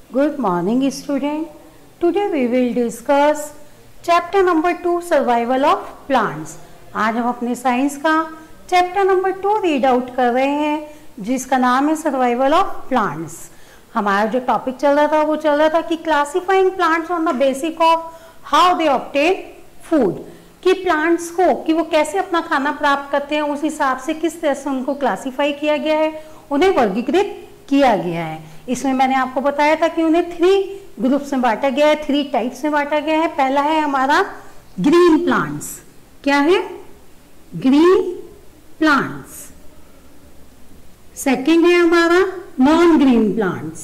Good morning, student. Today we will discuss chapter number 2 survival of plants. आज हम अपने science का chapter number 2 read out कर रहे हैं जिसका नाम है सर्वाइवल ऑफ प्लांट्स। हमारा जो टॉपिक चल रहा था वो चल रहा था कि classifying plants on the basic of how they obtain food, कि प्लांट्स को कि वो कैसे अपना खाना प्राप्त करते हैं, उस हिसाब से किस तरह से उनको क्लासिफाई किया गया है, उन्हें वर्गीकृत किया गया है। इसमें मैंने आपको बताया था कि उन्हें 3 ग्रुप्स में बांटा गया है, 3 टाइप्स में बांटा गया है। पहला है हमारा ग्रीन प्लांट्स। क्या है? Green plants. सेकंड है हमारा non green plants,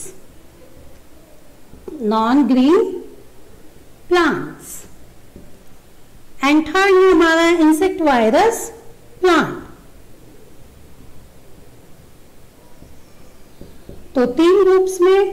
non green plants. And third है हमारा इंसेक्ट वायरस प्लांट। तो 3 ग्रुप्स में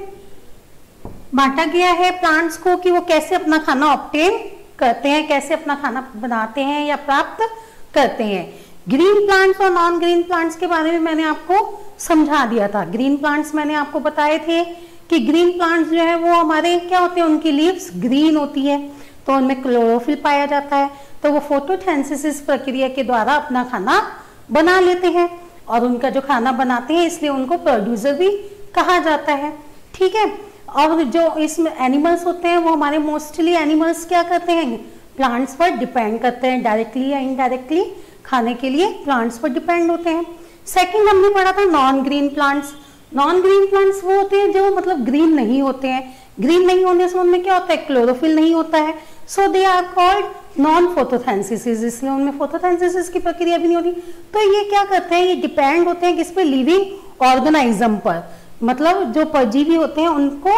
बांटा गया है प्लांट्स को कि वो कैसे अपना खाना ऑब्टेन करते हैं, कैसे अपना खाना बनाते हैं या प्राप्त करते हैं। ग्रीन प्लांट्स और नॉन ग्रीन प्लांट्स के बारे में मैंने आपको समझा दिया था। ग्रीन प्लांट्स मैंने आपको बताए थे कि ग्रीन प्लांट्स जो है वो हमारे क्या होते हैं, उनकी लीव्स ग्रीन होती है, तो उनमें क्लोरोफिल पाया जाता है, तो वो फोटोसिंथेसिस प्रक्रिया के द्वारा अपना खाना बना लेते हैं और उनका जो खाना बनाते हैं इसलिए उनको प्रोड्यूसर भी कहा जाता है। ठीक है। और जो इसमें एनिमल्स होते हैं वो हमारे मोस्टली एनिमल्स क्या करते हैं, प्लांट्स पर डिपेंड करते हैं, डायरेक्टली या इनडायरेक्टली खाने के लिए प्लांट्स पर डिपेंड होते हैं। सेकंड हमने पढ़ा था non green plants. Non green plants वो होते हैं जो मतलब ग्रीन नहीं होते हैं। ग्रीन नहीं होने से उनमें क्या होता है, क्लोरोफिल नहीं होता है, so they are called non photosynthesis, इसलिए उनमें फोटोसिंथेसिस की प्रक्रिया भी नहीं होती। तो ये क्या करते हैं, ये डिपेंड होते हैं किस पे, लिविंग ऑर्गेनाइज्म पर, मतलब जो परजीवी होते हैं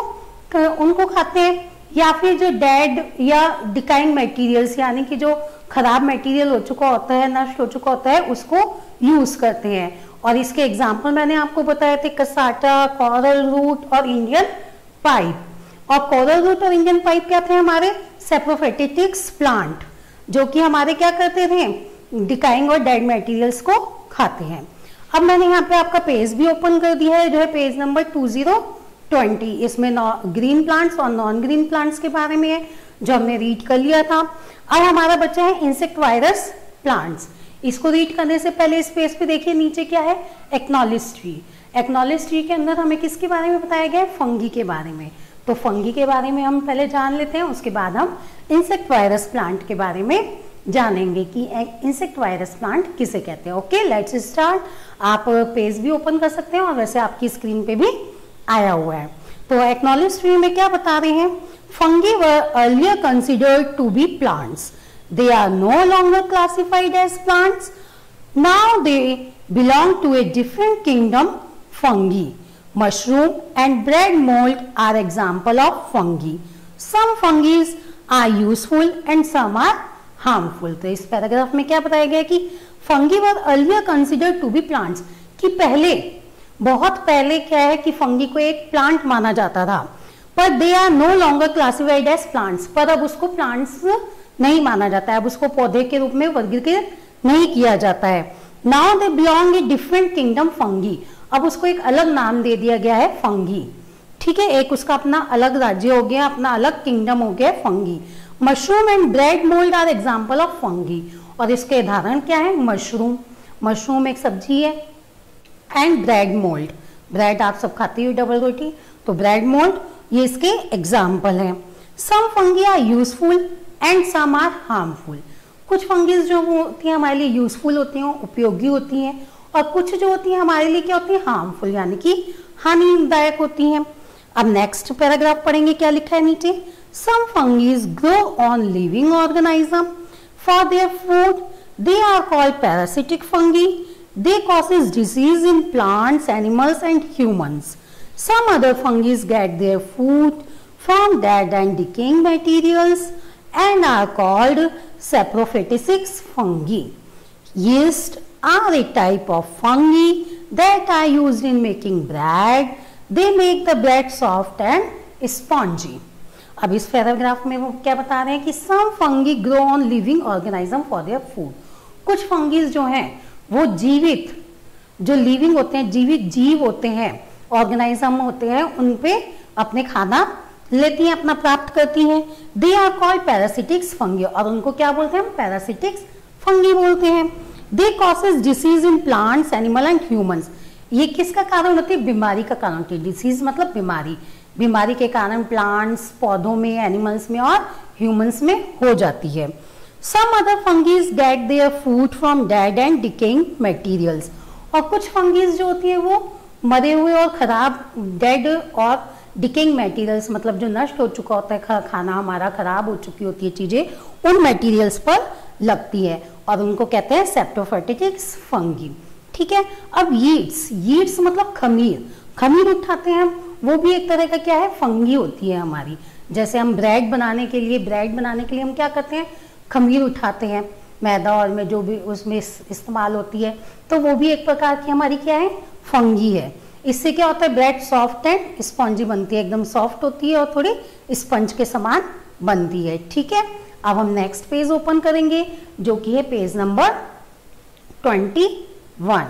उनको खाते हैं, या फिर जो डेड या डिकाइंग मटेरियल्स यानी कि जो खराब मटेरियल हो चुका होता है, नष्ट हो चुका होता है, उसको यूज करते हैं। और इसके एग्जाम्पल मैंने आपको बताए थे कसाटा, कोरल रूट और इंडियन पाइप। और कोरल रूट और इंडियन पाइप क्या थे, हमारे सेप्रोफाइटिक्स प्लांट, जो कि हमारे क्या करते थे, डिकाइंग और डेड मटेरियल्स को खाते हैं। अब मैंने यहाँ पे आपका पेज भी ओपन कर दिया है, जो है पेज नंबर 2020। इसमें ग्रीन प्लांट्स और नॉन ग्रीन प्लांट्स के बारे में है जो हमने रीड कर लिया था। अब हमारा बच्चा है इंसेक्ट वायरस प्लांट्स। इसको रीड करने से पहले इस पेज पे देखिए नीचे क्या है, एक्नॉलेज ट्री। एक्नॉलेज ट्री के अंदर हमें किसके बारे में बताया गया है, फंगी के बारे में। तो फंगी के बारे में हम पहले जान लेते हैं, उसके बाद हम इंसेक्ट वायरस प्लांट के बारे में जानेंगे कि इंसेक्ट वायरस प्लांट किसे कहते हैं। Okay, let's start. आप पेज भी ओपन कर सकते हैं और वैसे आपकी स्क्रीन पे भी आया हुआ है। तो एक्नॉलेज ट्री में क्या बता रहे हैं, fungi were earlier considered to be plants, they are no longer classified as plants, now they belong to a different kingdom, fungi. Mushroom and bread mould are example of fungi, some fungis are useful and some are harmful. तो इस paragraph में क्या बताया गया कि fungi were earlier considered to be plants, कि पहले, बहुत पहले क्या है कि फंगी को एक प्लांट माना जाता था, पर they are no longer classified as plants, पर अब उसको प्लांट्स नहीं माना जाता है, अब उसको पौधे के रूप में वर्गीकृत नहीं किया जाता है। Now they belong a different kingdom, fungi. अब उसको एक अलग नाम दे दिया गया है, फंगी। ठीक है, एक उसका अपना अलग राज्य हो गया, अपना अलग किंगडम हो गया, fungi. Mushroom and bread mould are example of fungi. और इसके उदाहरण क्या है, मशरूम, मशरूम एक सब्जी है, एंड ब्रेड मोल्ड, ब्रेड आप सब खाते हो डबल रोटी, तो ब्रेड मोल्ड ये इसके एग्जाम्पल हैं। Some fungi are useful and some are harmful. कुछ फंगीज जो होती हैं हमारे लिए यूजफुल होती हैं, उपयोगी होती हैं, और कुछ जो होती हैं हमारे लिए क्या होती है, हार्मफुल यानी कि हानिदायक होती हैं। अब नेक्स्ट पैराग्राफ पढ़ेंगे, क्या लिखा है नीचे, some fungis grow on living organism for their food, they are called parasitic fungi, they causes disease in plants, animals and humans. Some other fungi get their food from dead and decaying materials and are called saprophytic fungi. Yeast are a type of fungi that are used in making bread. They make the bread soft and spongy. अब इस paragraph में वो क्या बता रहे हैं कि some fungi grow on living organism for their food. कुछ फंगीज जो हैं वो जीवित, जो लिविंग होते हैं, जीवित जीव होते हैं, ऑर्गेनाइज्म होते हैं, उन पे अपने खाना लेती हैं, अपना प्राप्त करती हैं। They are called parasitics fungi, और उनको क्या बोलते हैं हम? पैरासिटिक्स फंगी बोलते हैं। They causes disease in plants, animal and humans. ये किसका कारण होती है? बीमारी का कारण होती है। डिसीज मतलब बीमारी, बीमारी के कारण प्लांट्स, पौधों में, एनिमल्स में और ह्यूमंस में हो जाती है। Some other fungis get their food from dead and decaying materials, और कुछ फंगीज जो होती है वो मरे हुए और खराब, डेड और डिकेइंग मटेरियल्स मतलब जो नष्ट हो चुका होता है खाना हमारा, खराब हो चुकी होती है चीजें, उन मटेरियल्स पर लगती है और उनको कहते हैं सेप्टोफाइटिक्स फंगी। ठीक है। अब यीट्स, यीट्स मतलब खमीर, खमीर उठाते हैं हम, वो भी एक तरह का क्या है? फंगी होती है हमारी। जैसे हम ब्रेड बनाने के लिए हम क्या करते हैं? खमीर उठाते हैं, मैदा और में जो भी उसमें इस्तेमाल होती है, तो वो भी एक प्रकार की हमारी क्या है? फंगी है। इससे क्या होता है? ब्रेड सॉफ्ट एंड स्पंजी बनती है, एकदम सॉफ्ट होती है और थोड़ी स्पंज के समान बनती है। ठीक है। अब हम नेक्स्ट पेज ओपन करेंगे जो कि है पेज नंबर 21।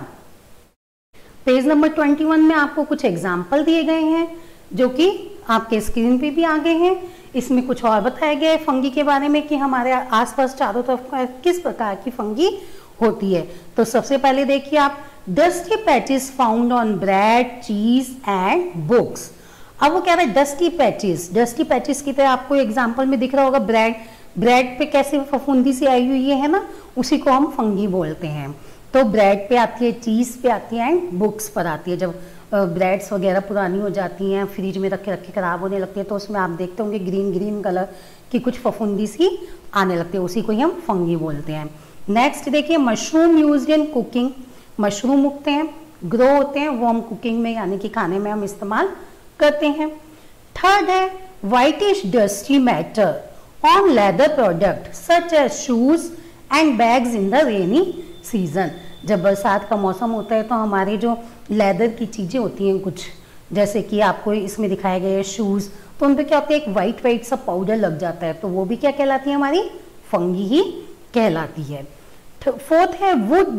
पेज नंबर 21 में आपको कुछ एग्जाम्पल दिए गए हैं जो कि आपके स्क्रीन पे भी आ गए हैं। इसमें कुछ और बताया गया है फंगी के बारे में कि हमारे आसपास चारों तरफ किस प्रकार की फंगी होती है। तो सबसे पहले देखिए आप, dusty patches found on bread, cheese and books. अब वो कह रहा है डस्टी पैचेस, डस्टी पैचेस की तरह आपको एग्जाम्पल में दिख रहा होगा ब्रेड पे कैसे फफूंदी सी आई हुई है ना, उसी को हम फंगी बोलते हैं। तो ब्रेड पे आती है, चीज पे आती है एंड बुक्स पर आती है। जब ब्रेड्स वगैरह पुरानी हो जाती हैं, फ्रिज में रखे रखे खराब होने लगती है, तो उसमें आप देखते होंगे ग्रीन ग्रीन कलर की कुछ फफूंदी सी आने लगती है, उसी को ही हम फंगी बोलते हैं। नेक्स्ट देखिए, mushroom used in cooking, mushroom उगते हैं, ग्रो होते हैं, वो हम कुकिंग में यानी कि खाने में हम इस्तेमाल करते हैं। थर्ड है whitish dusty matter on leather product such as shoes and bags in the rainy season. जब बरसात का मौसम होता है तो हमारे जो लेदर की चीजें होती हैं कुछ, जैसे कि आपको इसमें दिखाया गया है शूज, तो उन पर क्या होता है? एक वाइट वाइट सा पाउडर लग जाता है, तो वो भी क्या कहलाती है? हमारी फंगी ही कहलाती है। फोर्थ है wood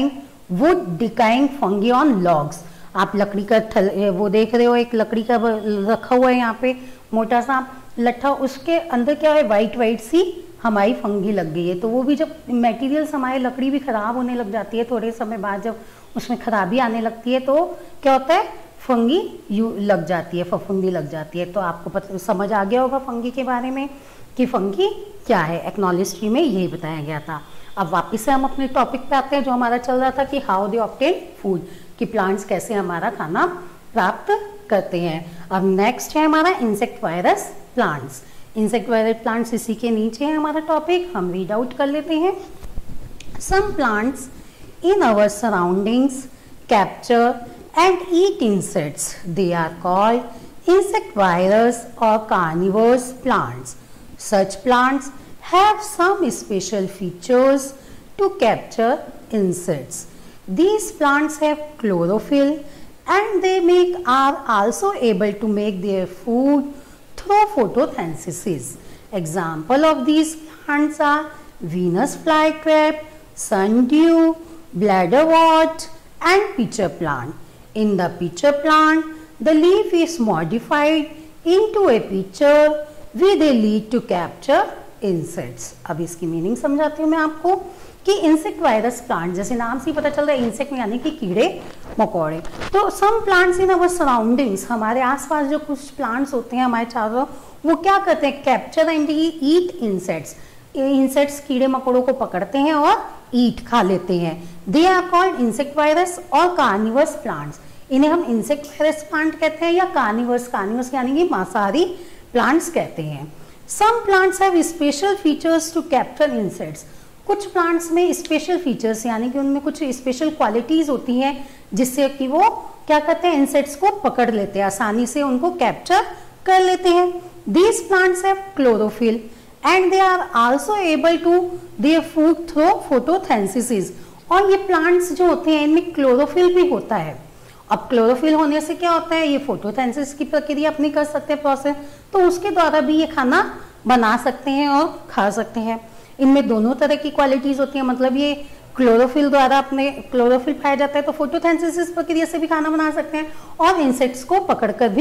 decaying fungi on logs. आप लकड़ी का वो देख रहे हो, एक लकड़ी का रखा हुआ है यहाँ पे मोटा सा लट्ठा, उसके अंदर क्या है? वाइट वाइट सी हमारी फंगी लग गई है। तो वो भी जब मटेरियल्स हमारी लकड़ी भी खराब होने लग जाती है, थोड़े समय बाद जब उसमें खराबी आने लगती है, तो क्या होता है? फंगी लग जाती है, फफूंदी लग जाती है। तो आपको समझ आ गया होगा फंगी के बारे में कि फंगी क्या है। एक्नॉलेज में यही बताया गया था। अब वापस से हम अपने टॉपिक पे आते हैं जो हमारा चल रहा था कि हाउ दे ऑब्टेन फूड, कि प्लांट्स कैसे हमारा खाना प्राप्त करते हैं। अब नेक्स्ट है हमारा insectivorous plants. Insectivorous plants इसी के नीचे है हमारा टॉपिक, हम रीड आउट कर लेते हैं। Some plants in our surroundings capture and eat insects. They are called insectivorous or carnivorous plants. Such plants have some special features to capture insects. These plants have chlorophyll and they are also able to make their food through photosynthesis. Example of these plants are Venus flytrap, sundew, bladderwort and pitcher plant. In the pitcher plant, the leaf is modified into a pitcher with a lead to capture insects. अब इसकी meaning समझाती हूँ मैं आपको कि insect virus plant, जैसे नाम से ही पता चल रहा है इंसेक्ट यानी कि कीड़े मकोड़े। तो सम प्लांट्स इन अवर सराउंडिंग्स, हमारे आसपास जो कुछ प्लांट्स होते हैं हमारे चारों, वो क्या करते हैं? Capture and eat insects. Insects कीड़े मकोड़ों को पकड़ते हैं और ईट खा लेते हैं। They are called insectivorous और कार्निवर्स प्लांट्स। इन्हें हम इंसेक्ट वायरस प्लांट कहते हैं या कार्निवर्स यानी कि मांसाहारी प्लांट्स कहते हैं। Some plants have special features to capture insects. कुछ प्लांट्स में स्पेशल फीचर्स यानी कि उनमें कुछ स्पेशल क्वालिटीज होती हैं जिससे कि वो क्या करते हैं? इंसेक्ट्स को पकड़ लेते हैं, आसानी से उनको कैप्चर कर लेते हैं। These plants have chlorophyll and they are also able to their food through photosynthesis। और ये प्लांट्स जो होते हैं इनमें क्लोरोफिल भी होता है। अब क्लोरोफिल होने से क्या होता है? ये फोटोसिंथेसिस की प्रक्रिया अपनी कर सकते हैं प्रोसेस, तो उसके द्वारा भी ये खाना बना सकते हैं और खा सकते हैं। इनमें दोनों तरह की क्वालिटीज होती है, मतलब ये क्लोरोफिल द्वारा अपने क्लोरोफिल पाया जाता है तो फोटोसिंथेसिस प्रक्रिया से भी खाना बना सकते हैं और इंसेक्ट्स को पकड़कर भी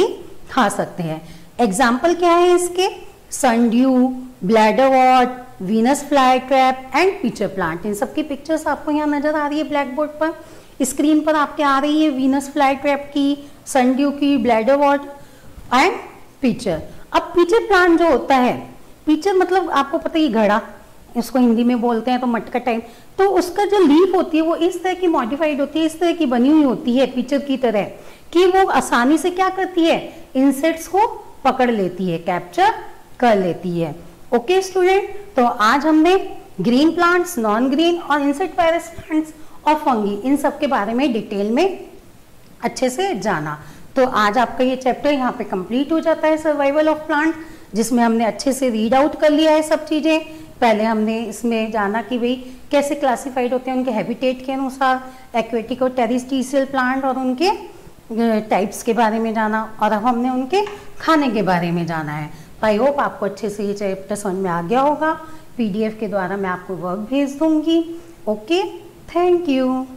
खा सकते हैं। एग्जाम्पल क्या है इसके? Sundew, bladderwort, Venus flytrap and pitcher plant. इन सबकी पिक्चर्स आपको यहाँ नजर आ रही है ब्लैक बोर्ड पर, स्क्रीन पर आपके आ रही है वीनस फ्लाई ट्रैप की, सनड्यू की, ब्लैडर वॉट एंड पीचर। अब पीचर प्लांट जो होता है, पीचर मतलब आपको पता ही घड़ा, इसको हिंदी में बोलते हैं तो मटका टाइप, तो उसका जो लीफ होती है वो इस तरह की मॉडिफाइड होती है, इस तरह की बनी हुई होती है पीचर की तरह, कि वो आसानी से क्या करती है, इंसेक्ट्स को पकड़ लेती है, कैप्चर कर लेती है। ओके स्टूडेंट, तो आज हमने ग्रीन प्लांट्स, नॉन ग्रीन और इंसेक्ट वायरस प्लांट्स और फंगी, इन सब के बारे में डिटेल में अच्छे से जाना। तो आज आपका ये चैप्टर यहाँ पे कंप्लीट हो जाता है, सर्वाइवल ऑफ प्लांट, जिसमें हमने अच्छे से रीड आउट कर लिया है सब चीज़ें। पहले हमने इसमें जाना कि भाई कैसे क्लासिफाइड होते हैं उनके हैबिटेट के अनुसार, एक्वेटिक और टेरेस्ट्रियल प्लांट और उनके टाइप्स के बारे में जाना, और अब हमने उनके खाने के बारे में जाना है। तो आई होप आपको अच्छे से ये चैप्टर समझ में आ गया होगा। PDF के द्वारा मैं आपको वर्क भेज दूंगी। Okay, thank you.